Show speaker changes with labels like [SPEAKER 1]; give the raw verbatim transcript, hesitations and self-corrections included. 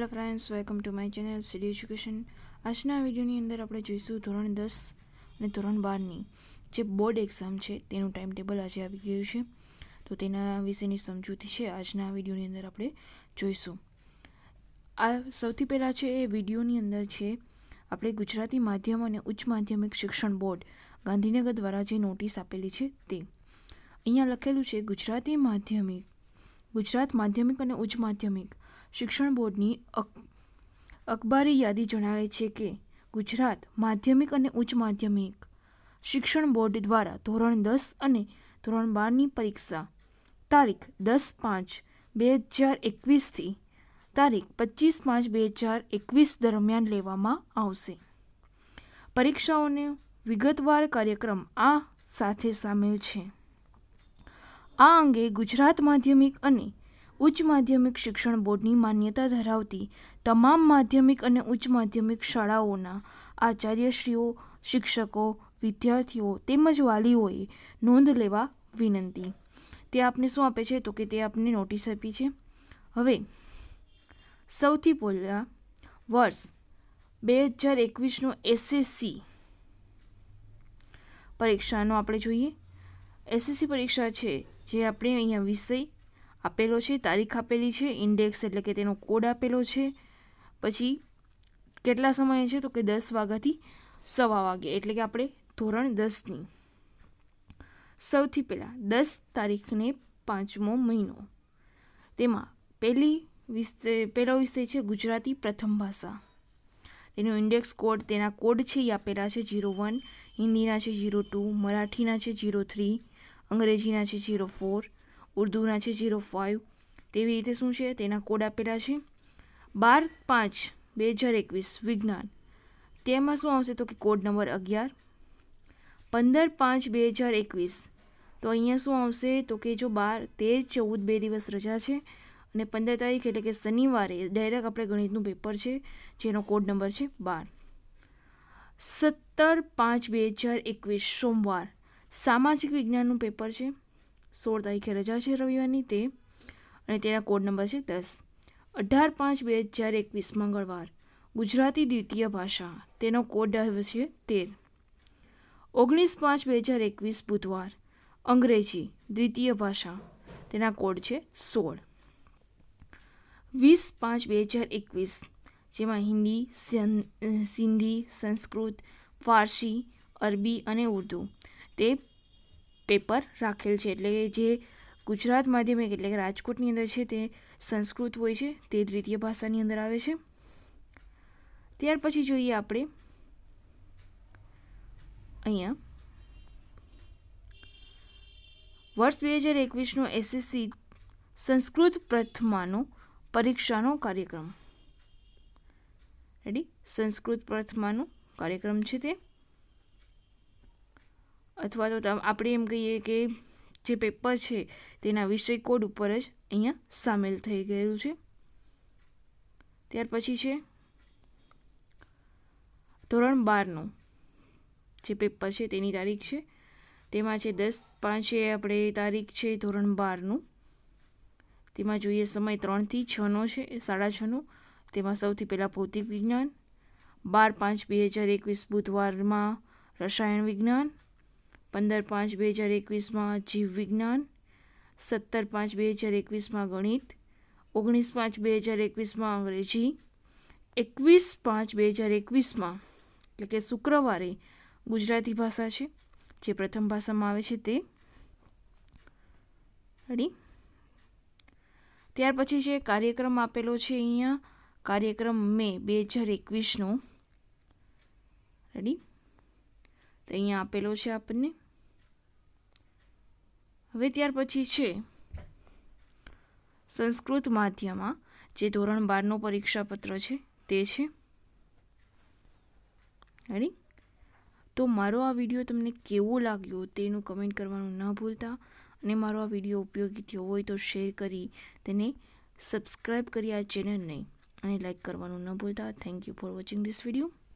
[SPEAKER 1] Hello friends, welcome to my channel study education. આજના વિડીયોની અંદર આપણે જોઈશું ધોરણ દસ અને ધોરણ બારની જે બોર્ડ એક્ઝામ છે તેનું ટાઈમ ટેબલ આજે આવી ગયું છે. તો તેના વિશેની સમજૂતી છે આજના વિડીયોની અંદર આપણે જોઈશું. આ સૌથી પહેલાં છે એ વિડીયોની અંદર છે આપણે ગુજરાતી માધ્યમ અને ઉચ્ચ માધ્યમિક શિક્ષણ બોર્ડ ગાંધીનગર દ્વારા જે નોટિસ આપેલી છે તે અહીંયા લખેલું છે. ગુજરાતી માધ્યમિક ગુજરાત માધ્યમિક અને ઉચ્ચ માધ્યમિક શિક્ષણ બોર્ડની અખબારી યાદી જણાવે છે કે ગુજરાત માધ્યમિક અને ઉચ્ચ માધ્યમિક શિક્ષણ બોર્ડ દ્વારા ધોરણ દસ અને ધોરણ બારની પરીક્ષા તારીખ દસ પાંચ બે હજાર એકવીસથી તારીખ પચીસ પાંચ બે હજાર એકવીસ દરમિયાન લેવામાં આવશે. પરીક્ષાઓનો વિગતવાર કાર્યક્રમ આ સાથે સામેલ છે. આ અંગે ગુજરાત માધ્યમિક અને ઉચ્ચ માધ્યમિક શિક્ષણ બોર્ડની માન્યતા ધરાવતી તમામ માધ્યમિક અને ઉચ્ચ માધ્યમિક શાળાઓના આચાર્યશ્રીઓ, શિક્ષકો, વિદ્યાર્થીઓ તેમજ વાલીઓએ નોંધ લેવા વિનંતી. તે આપને શું આપે છે તો કે તે આપને નોટિસ આપી છે. હવે સૌથી પહેલાં વર્ષ બે હજાર એકવીસનો એસએસસી પરીક્ષાનો આપણે જોઈએ. એસએસસી પરીક્ષા છે જે આપણે અહીંયા વિષય આપેલો છે, તારીખ આપેલી છે, ઇન્ડેક્સ એટલે કે તેનો કોડ આપેલો છે, પછી કેટલા સમયે છે તો કે દસ વાગ્યાથી સવા વાગે એટલે કે આપણે ધોરણ દસની સૌથી પહેલાં દસ તારીખને પાંચમો મહિનો. તેમાં પહેલી વિષય પહેલો વિષય છે ગુજરાતી પ્રથમ ભાષા. તેનો ઇન્ડેક્સ કોડ તેના કોડ છે એ આપેલા છે જીરો વન, હિન્દીના છે જીરો ટુ, મરાઠીના છે જીરો થ્રી, અંગ્રેજીના છે જીરો ફોર, ઉર્દુના છે જીરો ફાઇવ. તેવી રીતે શું છે તેના કોડ આપેલા છે. બાર પાંચ બે હજાર એકવીસ વિજ્ઞાન, તેમાં શું આવશે તો કે કોડ નંબર અગિયાર. પંદર પાંચ બે હજાર એકવીસ તો અહીંયા શું આવશે તો કે જો બાર તેર ચૌદ બે દિવસ રજા છે અને પંદર તારીખ એટલે કે શનિવારે ડાયરેક્ટ આપણે ગણિતનું પેપર છે જેનો કોડ નંબર છે બાર. સત્તર પાંચ બે હજાર એકવીસ સોમવાર સામાજિક વિજ્ઞાનનું પેપર છે. સોળ તારીખે રજા છે રવિવારની તે અને તેના કોડ નંબર છે દસ. અઢાર પાંચ બે હજાર એકવીસ મંગળવાર ગુજરાતી દ્વિતીય ભાષા, તેનો કોડ છે તેર. ઓગણીસ પાંચ બે હજાર એકવીસ બુધવાર અંગ્રેજી દ્વિતીય ભાષા, તેના કોડ છે સોળ. વીસ પાંચ બે હજાર એકવીસ જેમાં હિન્દી, સિંધી, સંસ્કૃત, ફારસી, અરબી અને ઉર્દુ તે પેપર રાખેલ છે. એટલે કે જે ગુજરાત માધ્યમિક એટલે કે રાજકોટની અંદર છે તે સંસ્કૃત હોય છે, તે દ્વિતીય ભાષાની અંદર આવે છે. ત્યાર પછી જોઈએ આપણે અહીંયા વર્ષ બે હજાર એકવીસનો એસએસસી સંસ્કૃત પ્રથમાનો પરીક્ષાનો કાર્યક્રમ. રેડી, સંસ્કૃત પ્રથમાનો કાર્યક્રમ છે તે, અથવા તો આપણે એમ કહીએ કે જે પેપર છે તેના વિષય કોડ ઉપર જ અહીંયા સામેલ થઈ ગયેલું છે. ત્યાર પછી છે ધોરણ બારનું જે પેપર છે તેની તારીખ છે. તેમાં છે દસ પાંચે આપણે તારીખ છે ધોરણ બારનું. તેમાં જોઈએ સમય ત્રણથી છનો છે, સાડા છનો. તેમાં સૌથી પહેલાં ભૌતિક વિજ્ઞાન. બાર પાંચ બે હજાર એકવીસ બુધવારમાં રસાયણ વિજ્ઞાન. પંદર પાંચ બે હજાર એકવીસમાં જીવ વિજ્ઞાન. સત્તર પાંચ બે હજાર એકવીસમાં ગણિત. ઓગણીસ પાંચ બે હજાર એકવીસમાં અંગ્રેજી. એકવીસ પાંચ બે હજાર એકવીસમાં એટલે કે શુક્રવારે ગુજરાતી ભાષા છે જે પ્રથમ ભાષામાં આવે છે તે. રેડી. ત્યાર પછી છે કાર્યક્રમ આપેલો છે અહીંયા, કાર્યક્રમ મે બે હજાર એકવીસનો. રેડી, તો અહીંયા આપેલો છે આપણને. હવે ત્યાર પછી છે સંસ્કૃત માધ્યમમાં જે ધોરણ બારનો પરીક્ષાપત્ર છે તે છે. રેડી. તો મારો આ વિડીયો તમને કેવો લાગ્યો તેનું કમેન્ટ કરવાનું ન ભૂલતા, અને મારો આ વિડીયો ઉપયોગી થયો હોય તો શેર કરી તેને સબસ્ક્રાઈબ કરી આ ચેનલને અને લાઈક કરવાનું ન ભૂલતા. Thank you for watching this video.